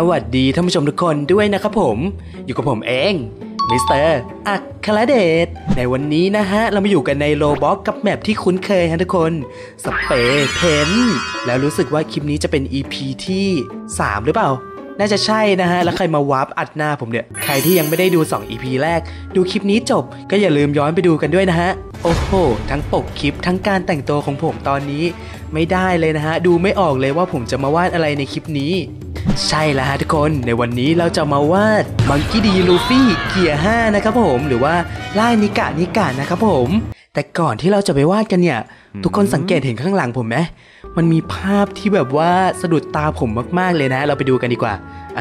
วัสดีท่านผู้ชมทุกคนด้วยนะครับผมอยู่กับผมเองมิสเตอร์อัครเดชในวันนี้นะฮะเรามาอยู่กันในโลบ็อกกับแมปที่คุ้นเคยฮะทุกคนสเปซเพนแล้วรู้สึกว่าคลิปนี้จะเป็น EP ที่3หรือเปล่าน่าจะใช่นะฮะแล้วใครมาวาร์ปอัดหน้าผมเนี่ยใครที่ยังไม่ได้ดู2 EP แรกดูคลิปนี้จบก็อย่าลืมย้อนไปดูกันด้วยนะฮะโอ้โหทั้งปกคลิปทั้งการแต่งตัวของผมตอนนี้ไม่ได้เลยนะฮะดูไม่ออกเลยว่าผมจะมาวาดอะไรในคลิปนี้ใช่แล้วฮะทุกคนในวันนี้เราจะมาวาดมังกี้ดีลูฟี่เกียร์5นะครับผมหรือว่าล่านิกะนะครับผมแต่ก่อนที่เราจะไปวาดกันเนี่ยทุกคนสังเกตเห็นข้างหลังผมไหมมันมีภาพที่แบบว่าสะดุดตาผมมากๆเลยนะเราไปดูกันดีกว่า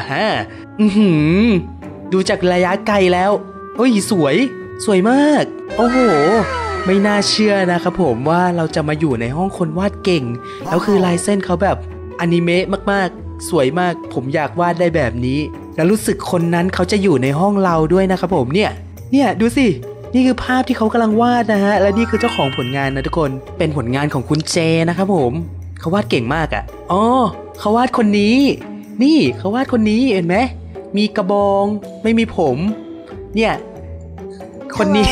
ดูจากระยะไกลแล้วโอ้ยสวยมากโอ้โหไม่น่าเชื่อนะครับผมว่าเราจะมาอยู่ในห้องคนวาดเก่งแล้วคือลายเส้นเขาแบบอนิเมะมากๆสวยมากผมอยากวาดได้แบบนี้แล้วรู้สึกคนนั้นเขาจะอยู่ในห้องเราด้วยนะครับผมเนี่ยดูสินี่คือภาพที่เขากำลังวาดนะฮะและนี่คือเจ้าของผลงานนะทุกคนเป็นผลงานของคุณเจนะครับผมเขาวาดเก่งมากอ่ะอ๋อเขาวาดคนนี้นี่เขาวาดคนนี้เห็นไหมมีกระบองไม่มีผมเนี่ยคนนี้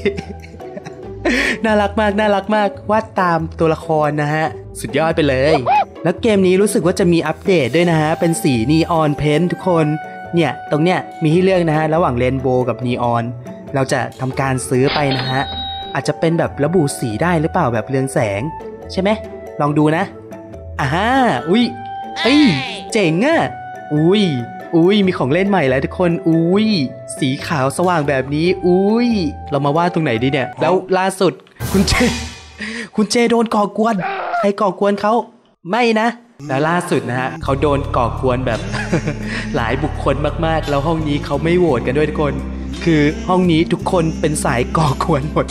น่ารักมากวาดตามตัวละครนะฮะสุดยอดไปเลยแล้วเกมนี้รู้สึกว่าจะมีอัปเดตด้วยนะฮะเป็นสีนีออนเพนท์ทุกคนเนี่ยตรงเนี้ยมีให้เลือกนะฮะระหว่างเรนโบว์กับนีออนเราจะทำการซื้อไปนะฮะอาจจะเป็นแบบระบุสีได้หรือเปล่าแบบเรืองแสงใช่ไหมลองดูนะอุ้ยเจ๋งอ่ะอุ้ยมีของเล่นใหม่แล้วทุกคนอุ้ยสีขาวสว่างแบบนี้อุ้ยเรามาวาดตรงไหนดีเนี่ยแล้วล่าสุดคุณเจโดนก่อกวนใครก่อกวนเขาไม่นะแล้วล่าสุดนะฮะเขาโดนก่อกวนแบบ หลายบุคคลมากๆแล้วห้องนี้เขาไม่โหวตกันด้วยทุกคนคือห้องนี้ทุกคนเป็นสายก่อกวนหมด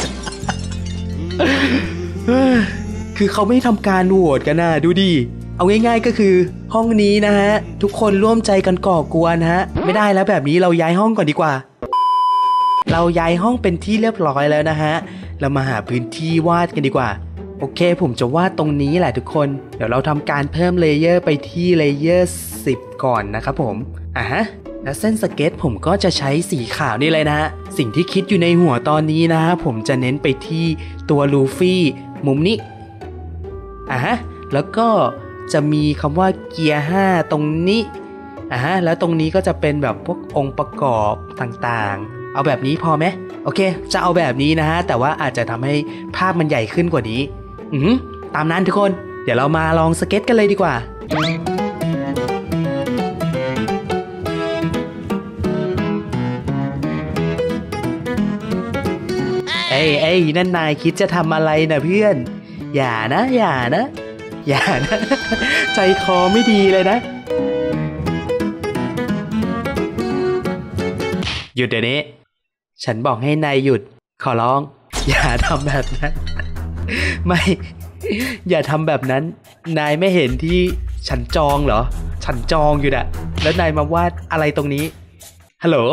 คือเขาไม่ทำการโหวตกันนะดูดิเอาง่ายๆก็คือห้องนี้นะฮะทุกคนร่วมใจกันก่อกวนฮะไม่ได้แล้วแบบนี้เราย้ายห้องก่อนดีกว่าเราย้ายห้องเป็นที่เรียบร้อยแล้วนะฮะเรามาหาพื้นที่วาดกันดีกว่าโอเคผมจะวาดตรงนี้แหละทุกคนเดี๋ยวเราทำการเพิ่มเลเยอร์ไปที่เลเยอร์10ก่อนนะครับผมแล้วเส้นสเก็ตผมก็จะใช้สีขาวนี่เลยนะฮะสิ่งที่คิดอยู่ในหัวตอนนี้นะฮะผมจะเน้นไปที่ตัวลูฟี่มุมนี้แล้วก็จะมีคำว่าเกียร์5ตรงนี้แล้วตรงนี้ก็จะเป็นแบบพวกองค์ประกอบต่างๆเอาแบบนี้พอไหมโอเคจะเอาแบบนี้นะฮะแต่ว่าอาจจะทำให้ภาพมันใหญ่ขึ้นกว่านี้ตามนั้นทุกคนเดี๋ยวเรามาลองสเก็ตกันเลยดีกว่านั่นนายคิดจะทำอะไรนะเพื่อนอย่านะใจคอไม่ดีเลยนะหยุดเดี๋ยวนี้ฉันบอกให้นายหยุดขอร้องอย่าทำแบบนั้นไม่อย่าทำแบบนั้นนายไม่เห็นที่ฉันจองเหรอฉันจองอยู่น่ะแล้วนายมาวาดอะไรตรงนี้ฮัลโหล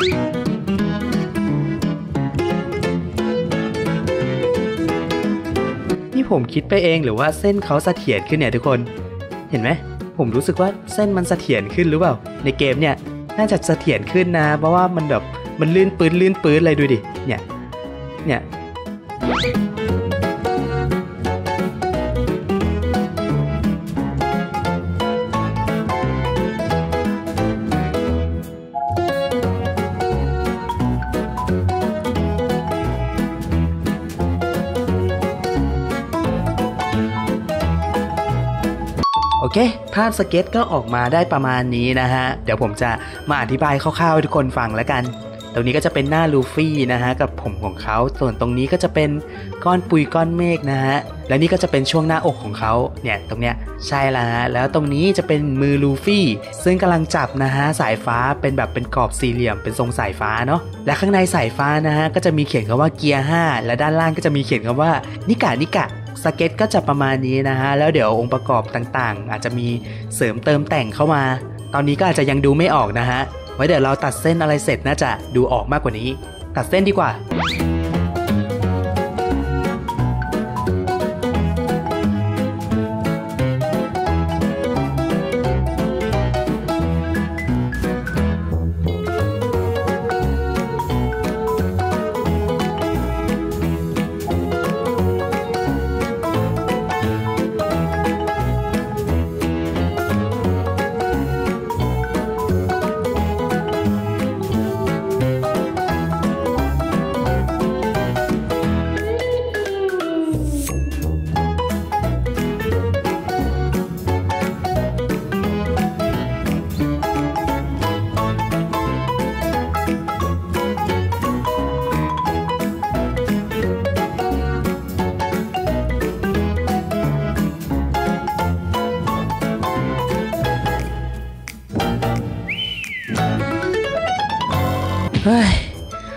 ผมคิดไปเองหรือว่าเส้นเขาเสถียรขึ้นเนี่ยทุกคนเห็นไหมผมรู้สึกว่าเส้นมันเสถียรขึ้นหรือเปล่าในเกมเนี่ยน่าจะเสถียรขึ้นนะเพราะว่ามันแบบมันลื่นปื้นเลยดูดิเนี่ยโอเคภาพสเก็ตก็ออกมาได้ประมาณนี้นะฮะเดี๋ยวผมจะมาอธิบายคร่าวๆให้ทุกคนฟังแล้วกันตรงนี้ก็จะเป็นหน้าลูฟี่นะฮะกับผมของเขาส่วนตรงนี้ก็จะเป็นก้อนปุยก้อนเมฆนะฮะและนี่ก็จะเป็นช่วงหน้าอกของเขาเนี่ยตรงเนี้ยใช่แล้วฮะแล้วตรงนี้จะเป็นมือลูฟี่ซึ่งกำลังจับนะฮะสายฟ้าเป็นแบบเป็นกรอบสี่เหลี่ยมเป็นทรงสายฟ้าเนาะและข้างในสายฟ้านะฮะก็จะมีเขียนคำว่าเกียร์5และด้านล่างก็จะมีเขียนคำว่านิกะสเก็ตก็จะประมาณนี้นะฮะแล้วเดี๋ยวองค์ประกอบต่างๆอาจจะมีเสริมเติมแต่งเข้ามาตอนนี้ก็อาจจะยังดูไม่ออกนะฮะไว้เดี๋ยวเราตัดเส้นอะไรเสร็จน่าจะดูออกมากกว่านี้ตัดเส้นดีกว่าโ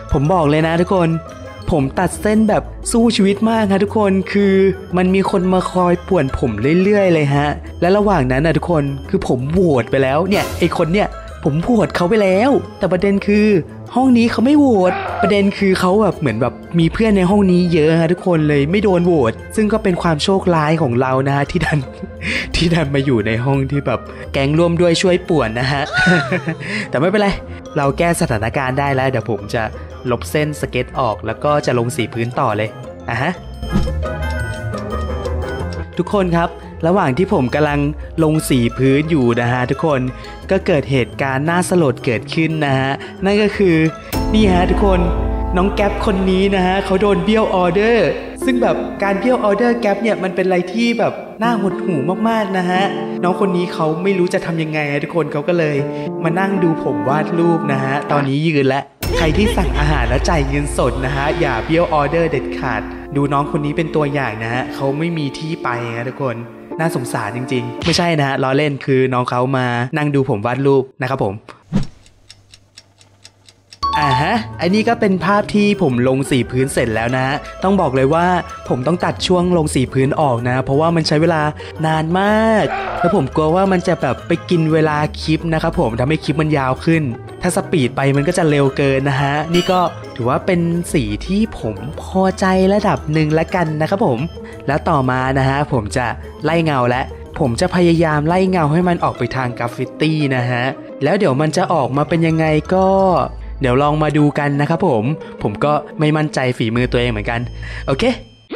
ผมบอกเลยนะทุกคนผมตัดเส้นแบบสู้ชีวิตมากฮะทุกคนคือมันมีคนมาคอยป่วนผมเรื่อยๆเลยฮะและระหว่างนั้นนะทุกคนคือผมโหวตไปแล้วเนี่ยไอคนเนี่ยผมโหวตเขาไปแล้วแต่ประเด็นคือห้องนี้เขาไม่โหวตประเด็นคือเขาแบบเหมือนแบบมีเพื่อนในห้องนี้เยอะฮะทุกคนเลยไม่โดนโหวตซึ่งก็เป็นความโชคร้ายของเรานะฮะที่ดันมาอยู่ในห้องที่แบบแก๊งร่วมด้วยช่วยป่วนนะฮะ แต่ไม่เป็นไรเราแก้สถานการณ์ได้แล้วเดี๋ยวผมจะลบเส้นสเก็ตออกแล้วก็จะลงสีพื้นต่อเลยฮะทุกคนครับระหว่างที่ผมกำลังลงสีพื้นอยู่นะฮะทุกคนก็เกิดเหตุการณ์น่าสลดเกิดขึ้นนะฮะนั่นก็คือนี่ฮะทุกคนน้องแก๊ปคนนี้นะฮะเขาโดนเบี้ยวออเดอร์ซึ่งแบบการเบี้ยวออเดอร์แก๊ปเนี่ยมันเป็นอะไรที่แบบน่าหดหู่มากๆนะฮะน้องคนนี้เขาไม่รู้จะทำยังไงทุกคนเขาก็เลยมานั่งดูผมวาดรูปนะฮะตอนนี้ยืนแล้วใครที่สั่งอาหารแล้วจ่ายเงินสดนะฮะอย่าเบี้ยวออเดอร์เด็ดขาดดูน้องคนนี้เป็นตัวอย่างนะฮะเขาไม่มีที่ไปนะทุกคนน่าสงสารจริงๆไม่ใช่นะฮะล้อเล่นคือน้องเขามานั่งดูผมวาดรูปนะครับผมอันนี้ก็เป็นภาพที่ผมลงสีพื้นเสร็จแล้วนะฮะต้องบอกเลยว่าผมต้องตัดช่วงลงสีพื้นออกนะเพราะว่ามันใช้เวลานานมากแล้วผมกลัวว่ามันจะแบบไปกินเวลาคลิปนะครับผมทำให้คลิปมันยาวขึ้นถ้าสปีดไปมันก็จะเร็วเกินนะฮะนี่ก็ถือว่าเป็นสีที่ผมพอใจระดับหนึ่งละกันนะครับผมแล้วต่อมานะฮะผมจะไล่เงาและผมจะพยายามไล่เงาให้มันออกไปทางกราฟฟิตี้นะฮะแล้วเดี๋ยวมันจะออกมาเป็นยังไงก็เดี๋ยวลองมาดูกันนะครับผมก็ไม่มั่นใจฝีมือตัวเองเหมือนกันโอเค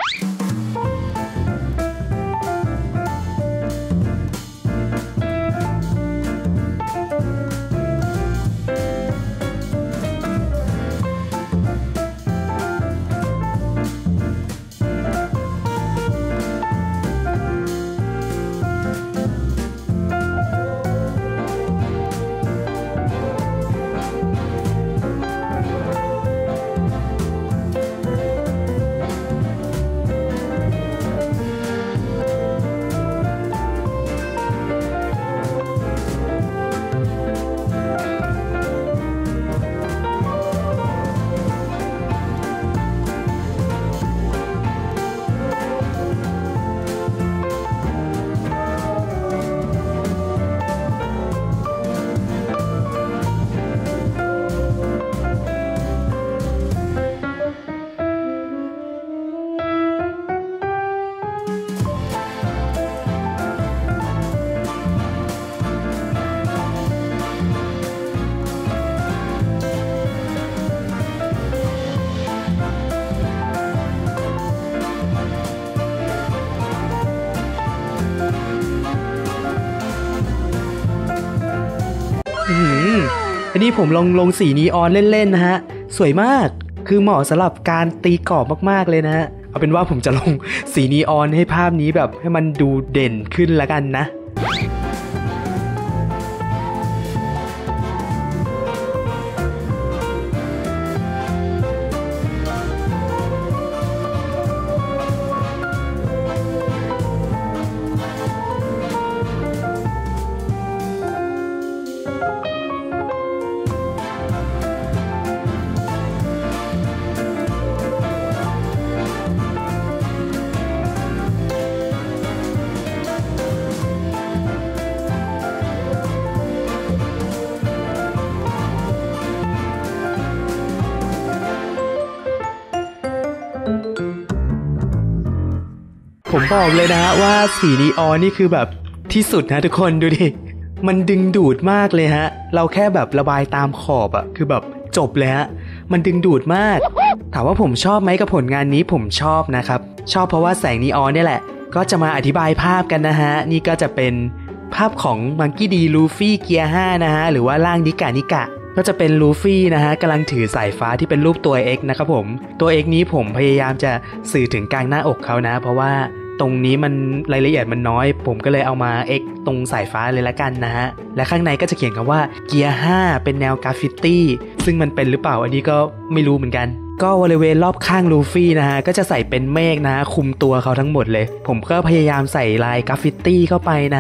อันนี้ผมลงสีนีออนเล่นๆนะฮะสวยมากคือเหมาะสำหรับการตีกรอบมากๆเลยนะฮะเอาเป็นว่าผมจะลงสีนีออนให้ภาพนี้แบบให้มันดูเด่นขึ้นละกันนะผมบอกเลยนะว่าสีนีออนนี่คือแบบที่สุดนะทุกคนดูดิมันดึงดูดมากเลยฮะเราแค่แบบระบายตามขอบอะคือแบบจบเลยฮะมันดึงดูดมากถามว่าผมชอบไหมกับผลงานนี้ผมชอบนะครับชอบเพราะว่าแสงนีออนนี่แหละก็จะมาอธิบายภาพกันนะฮะนี่ก็จะเป็นภาพของมังกี้ดีลูฟี่เกียร์5นะฮะหรือว่าร่างนิกะก็จะเป็นลูฟี่นะฮะกำลังถือสายฟ้าที่เป็นรูปตัว X นะครับผมตัว X นี้ผมพยายามจะสื่อถึงกลางหน้าอกเขานะเพราะว่าตรงนี้มันรายละเอียดมันน้อยผมก็เลยเอามา X ตรงสายฟ้าเลยละกันนะฮะและข้างในก็จะเขียนคำว่าเกียร์5เป็นแนวกราฟฟิตี้ซึ่งมันเป็นหรือเปล่าอันนี้ก็ไม่รู้เหมือนกันก็บริเวณรอบข้างลูฟี่นะฮะก็จะใส่เป็นเมฆนะฮะคุมตัวเขาทั้งหมดเลยผมก็พยายามใส่ลายกราฟฟิตี้เข้าไปนะฮะ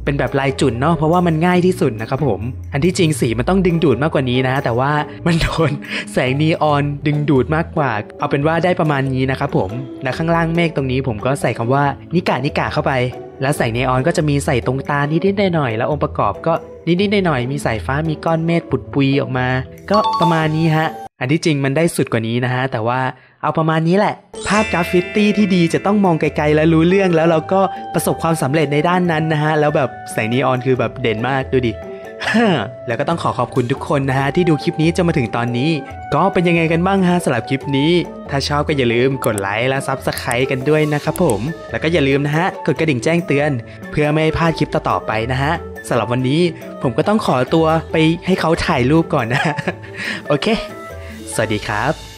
เป็นแบบลายจุดเนาะเพราะว่ามันง่ายที่สุดนะครับผมอันที่จริงสีมันต้องดึงดูดมากกว่านี้นะแต่ว่ามันโดนแสงนีออนดึงดูดมากกว่าเอาเป็นว่าได้ประมาณนี้นะครับผมและข้างล่างเมฆตรงนี้ผมก็ใส่คำว่านิกะเข้าไปแล้วแสงนีออนก็จะมีใส่ตรงตานิดๆหน่อยๆแล้วองค์ประกอบก็นิดๆหน่อยๆมีสายฟ้ามีก้อนเมฆปุดปุยออกมาก็ประมาณนี้ฮะอันที่จริงมันได้สุดกว่านี้นะฮะแต่ว่าเอาประมาณนี้แหละภาพกราฟฟิตี้ที่ดีจะต้องมองไกลๆแล้วรู้เรื่องแล้วเราก็ประสบความสำเร็จในด้านนั้นนะฮะแล้วแบบแสงนีออนคือแบบเด่นมากดูดิ แล้วก็ต้องขอบคุณทุกคนนะฮะที่ดูคลิปนี้จนมาถึงตอนนี้ก็เป็นยังไงกันบ้างฮะสำหรับคลิปนี้ถ้าชอบก็อย่าลืมกดไลค์และซับสไครต์กันด้วยนะครับผมแล้วก็อย่าลืมนะฮะกดกระดิ่งแจ้งเตือนเพื่อไม่ให้พลาดคลิปต่อๆไปนะฮะสำหรับวันนี้ผมก็ต้องขอตัวไปให้เขาถ่ายรูปก่อนนะ โอเคสวัสดีครับ